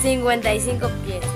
55 piezas.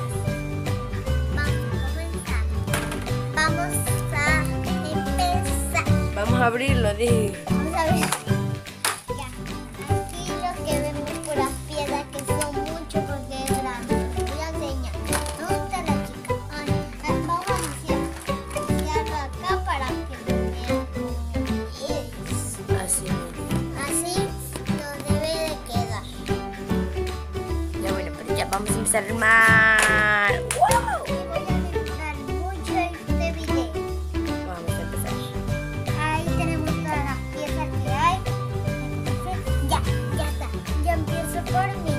Vamos a empezar. Vamos a abrirlo, dije. Vamos a ver. Ya. Aquí lo que vemos por las piedras que son mucho porque es grande. Voy a enseñar. ¿Dónde está la chica? Vamos a iniciarlo acá para que lo vean cómo es. Así. Así lo debe de quedar. Ya bueno, pero ya vamos a empezar a armar. ¡Wow! Y voy a demorar mucho este video. Vamos a empezar. Ahí tenemos todas las piezas que hay. Entonces, ya está. Yo empiezo por mí.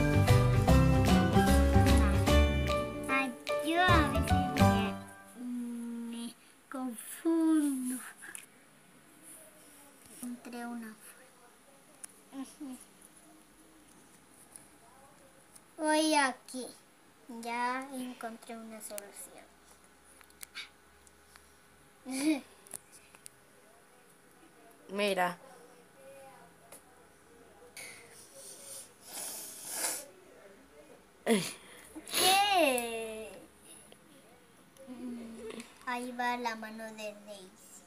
Ay, yo a veces me confundo. Encontré una forma. Voy aquí. Ya encontré una solución. Mira. ¿Qué? Ahí va la mano de Daisy.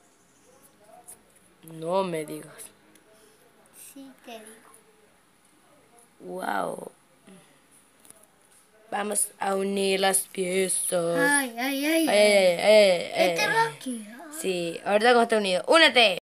No me digas. Sí, te digo. Wow. Vamos a unir las piezas. Ay. Ay. Este va aquí. Sí, ahorita cuando esté unido. ¡Únete!